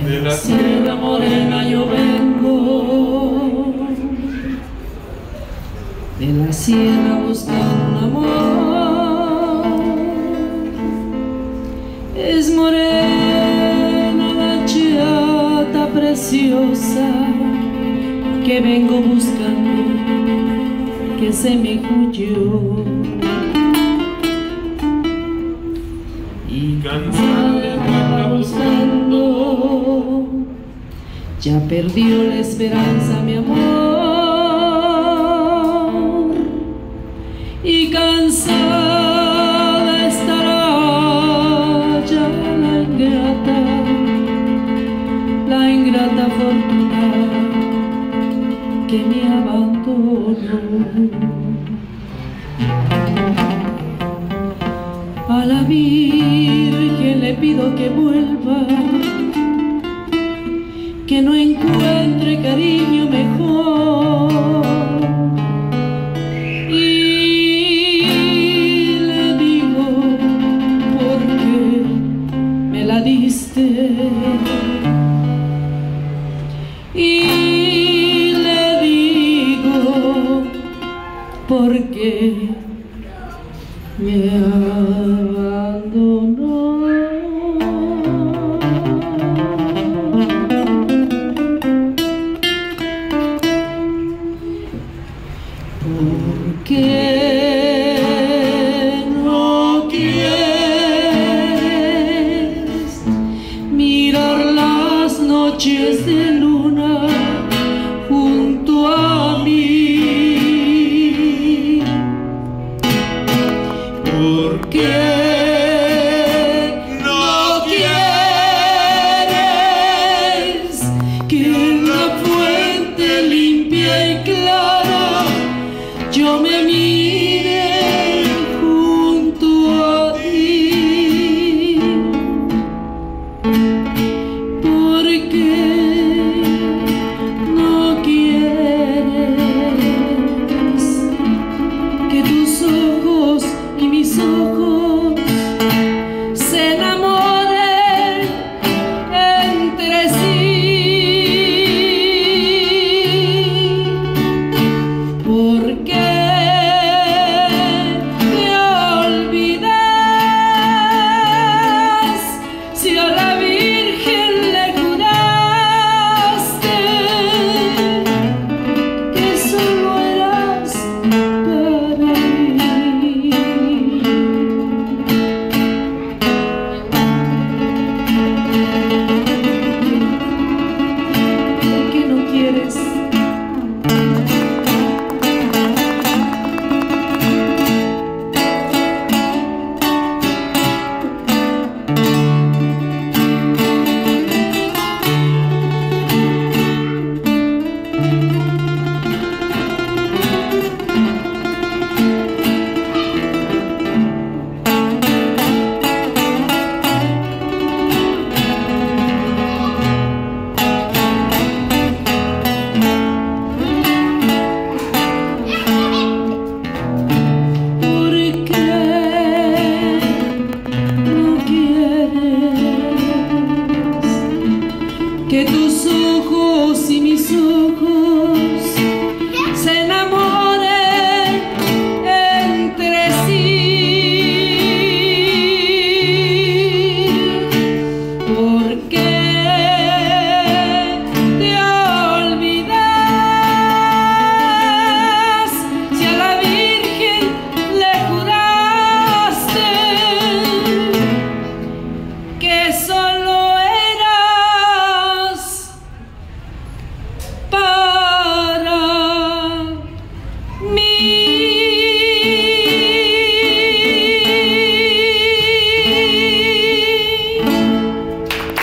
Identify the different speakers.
Speaker 1: De la Sierra Morena yo vengo, de la sierra buscando un amor. Es morena la chata preciosa que vengo buscando, que se me huyó. Y cansada de estarla buscando, ya perdió la esperanza mi amor. Y cansada estará ya la ingrata fortuna que me abandonó. A la Virgen le pido que vuelva, que no encuentre cariño mejor. Y le digo, porque me la diste. Y le digo, porque me abandonó. ¿Por qué no quieres mirar las noches de luna junto a mí? ¿Por qué no quieres que en la fuente limpia y clara yo me mire junto a ti? ¿Por qué no quieres que tus ojos y mis ojos se enamoren entre sí? ¿Por qué te olvidas si a la Virgen le juraste que solo eras para mí? ¿Por qué no quieres? Que tus ojos y mis ojos